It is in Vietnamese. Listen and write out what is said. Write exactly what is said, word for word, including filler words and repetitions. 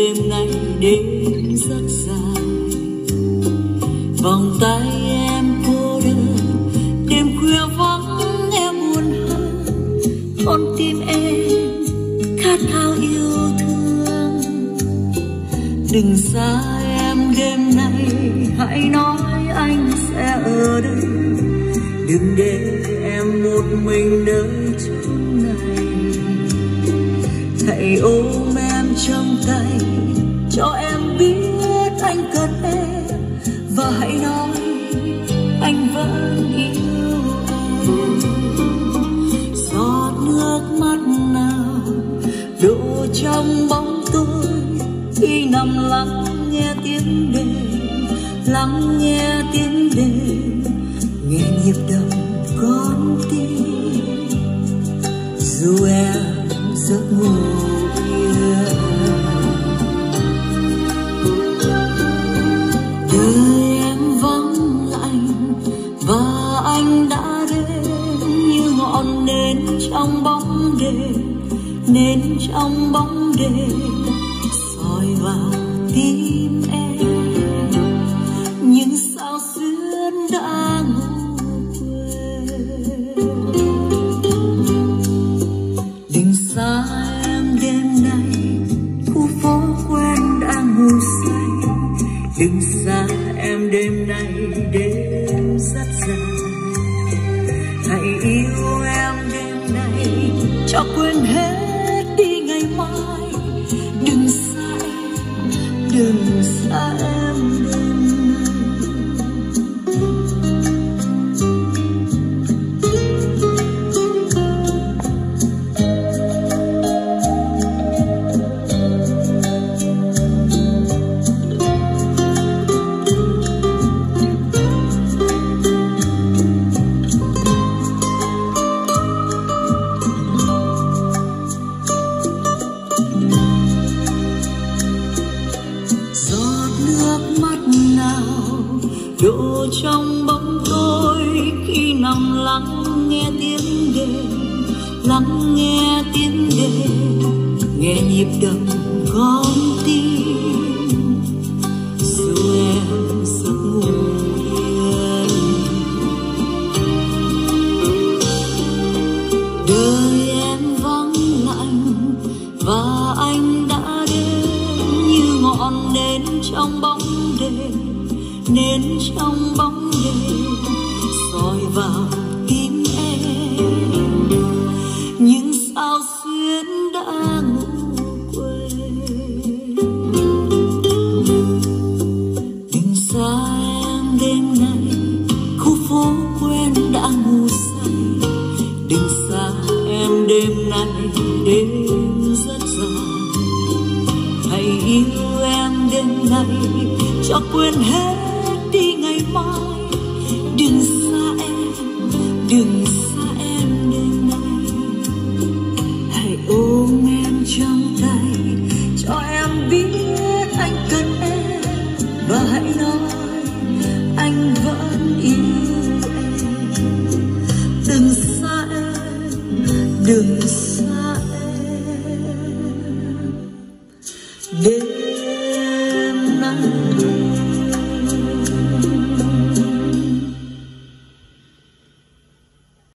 đêm nay đêm rất dài. Vòng tay em cô đơn, đêm khuya vắng em buồn hơn. Con tim em khát khao yêu thương. Đừng xa em đêm nay, hãy nói anh sẽ ở đây. Đừng để em một mình nơi chốn này. Hãy ôm em trong tay, cho em biết anh cần em. Và hãy nói anh vẫn yêu em. Giọt nước mắt nào đổ trong bóng tối, khi nằm lắng nghe tiếng đêm, lắng nghe tiếng đêm, nghe nhịp đập con tim. Dù em giấc ngủ yên, đời em vắng lạnh và anh đã đến như ngọn nến trong bóng đêm, nến trong bóng đêm soi vào tim em. Những sao xuyên đã ngủ quên. Đừng xa em đêm nay, khu phố quen đã ngủ say. Đừng xa em đêm nay, đêm rất dài. Hãy yêu em đêm nay, cho quên hết đi ngày mai. Đừng xa em, đừng xa em đêm nay. Đổ trong bóng tối, khi nằm lắng nghe tiếng đêm, lắng nghe tiếng đêm, nghe nhịp đập con tim. Dù em giấc ngủ yên, đời em vắng lạnh và anh đã đến như ngọn nến trong bóng đêm, nến trong bóng đêm soi vào tim em. Những sao xuyên đã ngủ quên. Đừng xa em đêm nay, khu phố quen đã ngủ say. Đừng xa em đêm nay, đêm rất dài. Hãy yêu em đêm nay, cho quên hết đi ngày mai. Đừng xa em, đừng xa em đêm nay. Hãy ôm em trong tay, cho em biết anh cần em. Và hãy nói anh vẫn yêu em. Đừng xa em, đừng xa em đêm nay.